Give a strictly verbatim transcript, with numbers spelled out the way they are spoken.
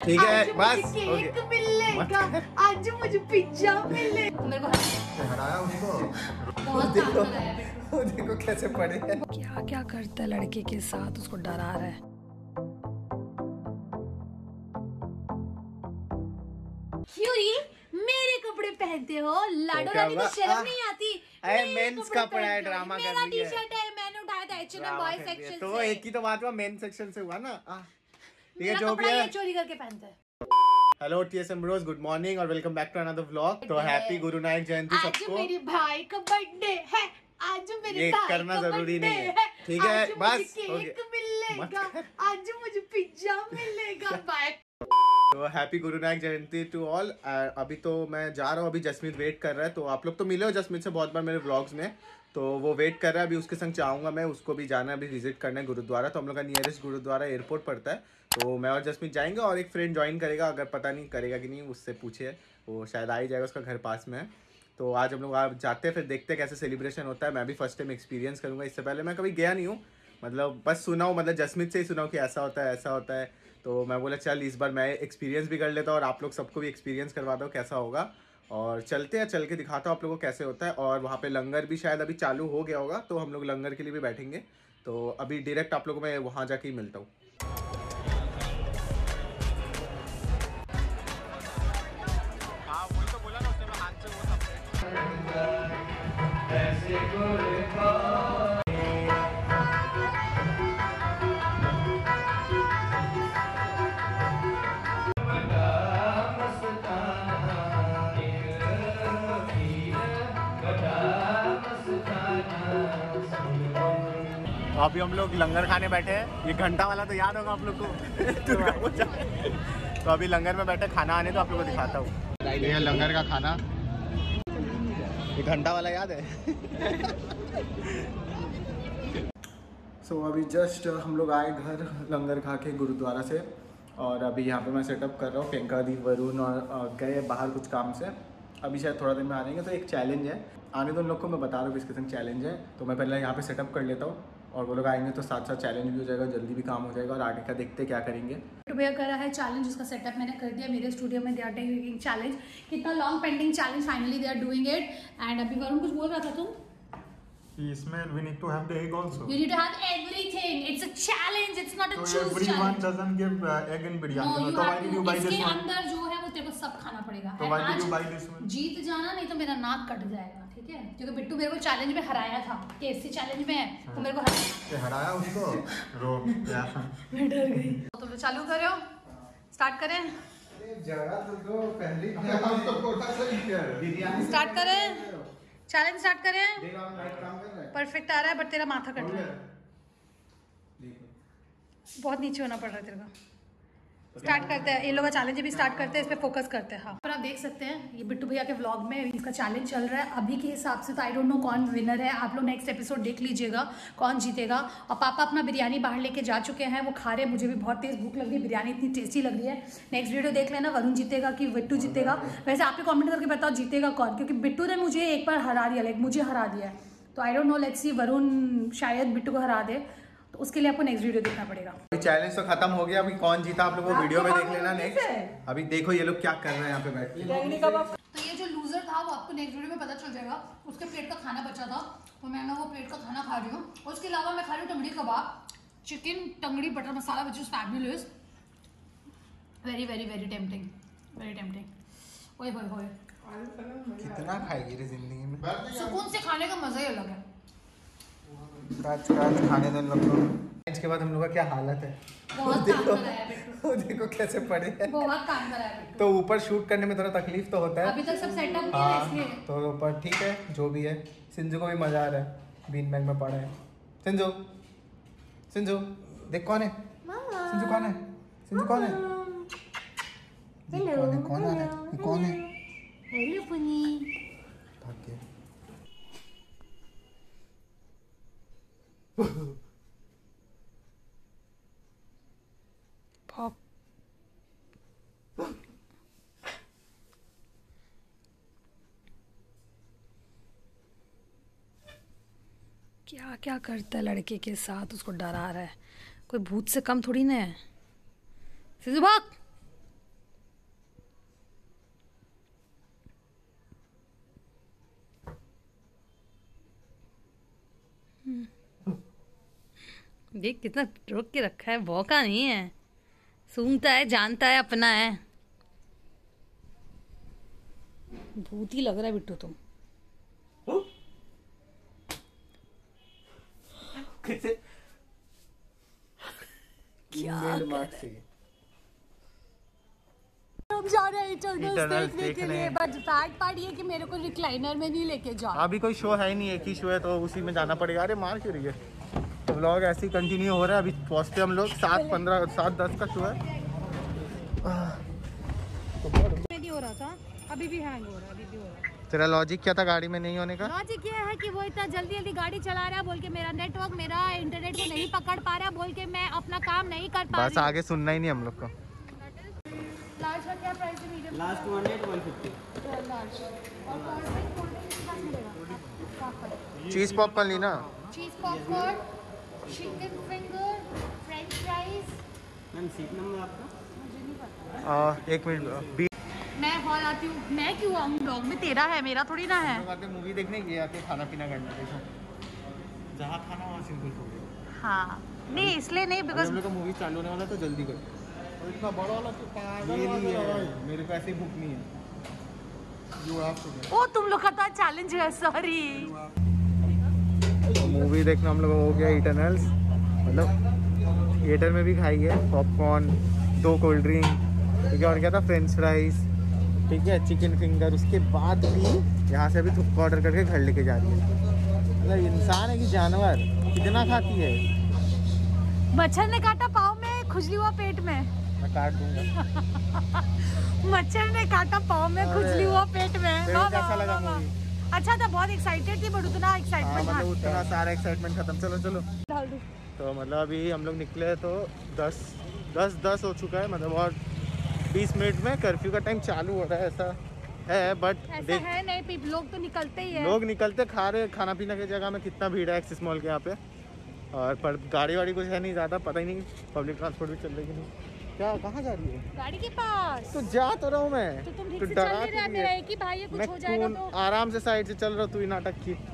ठीक है बस केक मिलेगा, आज मुझे पिज्जा मिलेगा। मेरे को हराया उसको, बहुत देखो देखो, देखो कैसे पड़े हैं। क्या क्या करता है लड़के के साथ, उसको डरा रहा है। क्यूरी मेरे कपड़े पहनते हो, लाडो रानी को शर्म नहीं आती। अरे मेंस कपड़ा है, ड्रामा कर रही है। मेरा टी-शर्ट है, मैंने उठाया था H and M boys section से। तो एक ही तो बात हुआ, मेन सेक्शन से हुआ ना। ठीक है, मेरा जो भी कपड़ा है ये चोरी करके पहनता है। Hello TSM bros, good morning और welcome back to another vlog. तो हैप्पी गुरु नानक जयंती आज सबको। मेरे भाई का बर्थडे है, आज मेरे ये भाई करना का जरूरी birthday नहीं है। है। ठीक है, आज बस, मुझे हो केक गया। मिलेगा, आज मुझे पिज्जा मिलेगा। बाय। तो happy Guru Nanak Jayanti to all. अभी तो मैं जा रहा हूँ, अभी जसमीत वेट कर रहा है। तो आप लोग तो मिले हो जसमीत से बहुत बार मेरे व्लॉग्स में, तो वो वेट कर रहा है। अभी उसके संग चाहूँगा मैं, उसको भी जाना है अभी विजिट करना है गुरुद्वारा। तो हम लोग का नियरेस्ट गुरुद्वारा एयरपोर्ट पड़ता है, तो मैं और जसमीत जाएंगे और एक फ्रेंड ज्वाइन करेगा। अगर पता नहीं करेगा कि नहीं, उससे पूछिए, वो शायद आ ही जाएगा, उसका घर पास में है। तो आज हम लोग आप जाते हैं, फिर देखते हैं कैसे सेलिब्रेशन होता है। मैं भी फर्स्ट टाइम एक्सपीरियंस करूँगा, इससे पहले मैं कभी गया नहीं हूँ, मतलब बस सुना हूँ, मतलब जसमीत से ही सुना हूँ कि ऐसा होता है ऐसा होता है। तो मैं बोला चल इस बार मैं एक्सपीरियंस भी कर लेता हूँ और आप लोग सबको भी एक्सपीरियंस करवाता हूँ कैसा होगा। और चलते हैं, चल के दिखाता हूँ आप लोगों को कैसे होता है। और वहाँ पे लंगर भी शायद अभी चालू हो गया होगा, तो हम लोग लंगर के लिए भी बैठेंगे। तो अभी डायरेक्ट आप लोगों को मैं वहाँ जाके ही मिलता हूँ। हाँ वही तो बोला ना उसने, मैं हाथ से वो अभी हम लोग लंगर खाने बैठे हैं। ये घंटा वाला तो याद होगा आप लोग को दुर्गा पूजा। तो अभी लंगर में बैठे, खाना आने तो आप लोग को दिखाता हूँ। ये लंगर का खाना, ये घंटा वाला याद है। सो so, अभी जस्ट हम लोग आए घर लंगर खा के गुरुद्वारा से, और अभी यहाँ पे मैं सेटअप कर रहा हूँ। प्रियंका दी, वरुण और गए बाहर कुछ काम से, अभी शायद थोड़ा दिन में आ जाएंगे। तो एक चैलेंज है, आने दो उन लोग को, मैं बता रहा हूँ किसके संग चैलेंज है। तो मैं पहले यहाँ पे सेटअप कर लेता हूँ, और वो लोग आएंगे तो साथ साथ चैलेंज भी हो जाएगा, जल्दी भी काम हो जाएगा, और आगे का देखते क्या करेंगे। तो भैया कर रहा है चैलेंज, उसका सेटअप मैंने कर दिया मेरे स्टूडियो में। दे आर टेकिंग चैलेंज, कितना long pending challenge, finally they are doing it. And अभी वरुण कुछ बोल रहा था तुम? इसमें we need to have the egg also. You need to have everything. It's a challenge. It's not a So choose everyone challenge. doesn't give uh, egg in biryani. No, you so why have did to. you buy इसके this one? अंदर जो है वो तेरे को सब खाना पड़ेगा। So And why did आज you buy this one? जीत जाना, नहीं तो मेरा नाक कट जाएगा, ठीक है? क्योंकि बिट्टू मेरे को चैलेंज में हराया था, केएफसी चैलेंज में है, तो मेरे को हराया। ये हराया उसको। रो या मैं डर गई। तो तो चालू करो, स्टार्ट करें। जगह तो दो, पहली हम तो कोटा से ही कर बिरयानी स्टार्ट करें, चैलेंज स्टार्ट करें। देख रहा हूं लाइट काम कर रहा है। परफेक्ट आ रहा है, बट तेरा माथा कट रहा है, देखो बहुत नीचे होना पड़ रहा है तेरे को। स्टार्ट करते हैं, ये लोग का चैलेंज भी स्टार्ट करते हैं, इस पे फोकस करते हैं। हाँ, पर आप देख सकते हैं ये बिट्टू भैया के व्लॉग में इसका चैलेंज चल रहा है। अभी के हिसाब से तो आई डोंट नो कौन विनर है, आप लोग नेक्स्ट एपिसोड देख लीजिएगा कौन जीतेगा। और पापा अपना बिरयानी बाहर लेके जा चुके हैं, वो खा रहे हैं। मुझे भी बहुत तेज भूख लग रही है, बिरयानी इतनी टेस्टी लग रही है। नेक्स्ट वीडियो देख लेना, वरुण जीतेगा कि बिट्टू जीतेगा। वैसे आप ही कॉमेंट करके बताओ जीतेगा कौन, क्योंकि बिट्टू ने मुझे एक बार हरा दिया, लाइक मुझे हरा दिया है। तो I don't know, let's see, Varun शायद बिट्टू को हरा दे, तो उसके लिए आपको नेक्स्ट वीडियो देखना पड़ेगा। चैलेंज तो खत्म हो गया, अभी कौन जीता आप लोग को वीडियो में देख लेना नेक्स्ट। अभी देखो ये लोग क्या कर रहे हैं यहाँ पे बैठ के। तो ये जो लूजर था वो आपको नेक्स्ट वीडियो में पता चल जाएगा। उसके प्लेट का खाना बचा था, तो मैं ना वो प्लेट का खाना खा रही हूँ। उसके अलावा मैं खा रही हूँ tangdi kebab, chicken tangdi butter masala which is fabulous, very very very tempting, very tempting. ओए होए होए, कितना खाएगी रे जिंदगी में। सुकून से खाने का मजा ही अलग है। काच काच खाने दो लोग को। इसके बाद हम लोग का क्या हालत है, बहुत काम कराया है बिट्टू, वो देखो कैसे पड़े हैं। बहुत काम कराया है बिट्टू। तो ऊपर शूट करने में थोड़ा तकलीफ तो होता है, अभी तक सब सेटअप नहीं है हाँ, इसलिए। तो ऊपर ठीक है जो भी है। सिंजू को भी मजा आ रहा है, बीन बैग में पड़ा है। सिंजू सिंजू देख कौन है, सिंजू कौन है, सिंजू कौन है, हेलो, कौन है, कौन आ रहा है, ये कौन है। हेलो पुनी, भाग गया। पॉप क्या क्या करता है लड़के के साथ, उसको डरा रहा है। कोई भूत से कम थोड़ी ना है। सिद्धू भाग, देख कितना रोक के रखा है, भौंका नहीं है, सूंघता है, जानता है अपना है। भूत ही लग रहा है बिट्टू तुम। कैसे क्या हम जा रहे हैं इटर्नल्स Eternals देखने के देखने। लिए, बट फैक्ट पार्ट ये कि मेरे को रिक्लाइनर में नहीं लेके जा। अभी कोई शो है ही नहीं, एक ही शो है तो उसी में जाना पड़ेगा। अरे मार क्यों रही है? तो व्लॉग ऐसे ही कंटिन्यू हो रहा है। अभी पहुंचते हम लोग सात पंद्रह सात दस का शो है। नहीं हो रहा था, अभी भी हैंग हो रहा है, अभी भी हो रहा है। तेरा लॉजिक क्या था गाड़ी में नहीं होने का? लॉजिक ये है कि वो इतना जल्दी जल्दी गाड़ी चला रहा है बोल के मेरा नेटवर्क मेरा इंटरनेट को नहीं पकड़ पा रहा बोल के मैं अपना काम नहीं कर पा बस रही। आगे सुनना ही नहीं हम लोग को। लार्ज का क्या प्राइस है? Medium last two hundred one fifty. Large और कोल्ड ड्रिंक कोल्ड ड्रिंक कितना मिलेगा? चीज पॉपकॉर्न ली ना? Cheese popcorn, chicken finger, french fries. Ma'am seat number आपका? मुझे नहीं पता। आ, एक मिनट बी मैं हॉल आती हूँ, मैं क्यों आऊँ? ब्लॉग में तेरा है, मेरा थोड़ी ना है। मूवी देखने गए आते खाना पीना करने देखो जहाँ खाना वहाँ सिंपल हो गया। हाँ नहीं इसलिए नहीं, बिकॉज हम लोग का मूवी चालू होने वाला है तो जल्दी करो। इतना बड़ा वाला तो पागल है, मेरे को ऐसे ही भूख नहीं है। यू हैव टू ओ तुम लोग का तो चैलेंज है, सॉरी। मूवी देखना हम लोग हो गया इटर्नल्स, मतलब थिएटर में भी खाई है पॉपकॉर्न, दो कोल्ड ड्रिंक, ठीक है, और क्या था फ्रेंच फ्राइज, ठीक है, चिकन फिंगर। उसके बाद भी यहाँ से अभी थुक्का ऑर्डर करके घर लेके जा रही है। मतलब इंसान है कि जानवर, कितना खाती है। मच्छर ने काटा पाँव में, खुजली हुआ पेट में। मैं काट दूंगा। मच्छर ने काटा पाँव में, खुजली हुआ पेट में। तेरे को कैसा लगा मूवी? अच्छा था, बहुत एक्साइटेड थी, बट उतना हाँ, एक्साइटमेंट मतलब उतना सारा एक्साइटमेंट खत्म। चलो चलो डाल दूँ। तो मतलब अभी हम लोग निकले तो दस दस दस हो चुका है, मतलब और बीस मिनट में कर्फ्यू का टाइम चालू हो रहा है, ऐसा है। बट ऐसा देख है नहीं, पीप- लोग तो निकलते ही है। लोग निकलते खा रहे, खाना पीना की जगह में कितना भीड़ है एक्सिस मॉल के यहाँ पे। और पर गाड़ी वाड़ी कुछ है नहीं ज़्यादा, पता ही नहीं पब्लिक ट्रांसपोर्ट भी चल रही कि नहीं। क्या कहाँ जा रही है? गाड़ी के पास। तो जा तो रहा हूँ मैं, तो तुम ठीक तू से डरा चल नहीं रहा, क्यों रही मेरा है? एक ही भाई है, कुछ मैं हो जाएगा कौन- तो। आराम से साइड से चल रहा हूँ, तू ही नाटक की।